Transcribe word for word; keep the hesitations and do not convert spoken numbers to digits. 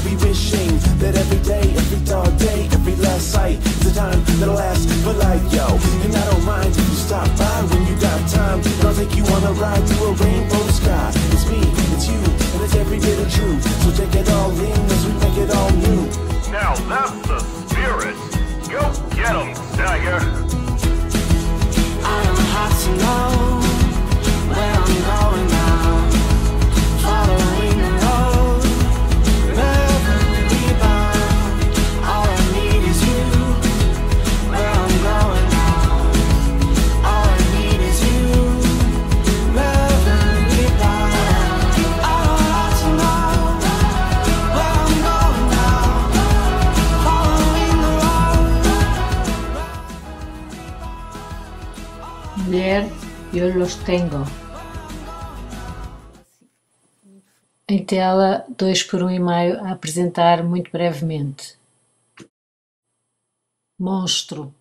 be wishing that every day, every dog day, every last sight is a time that'll last for life, yo. And I don't mind if you stop by when you got time, and I'll take you on a ride through a rainbow sky. It's me, it's you, and it's every bit of true. So take it all in as we make it all new. Now that's the spirit. Go get 'em, Tiger. I don't have to know where I'm going now. Following the road, wherever we bound. All I need is you. Where I'm going now. All I need is you. Wherever we bound. I don't have to know where I'm going now. Following the road. Mulher, eu los tengo. Em tela, dois por um e meio a apresentar muito brevemente. Monstro.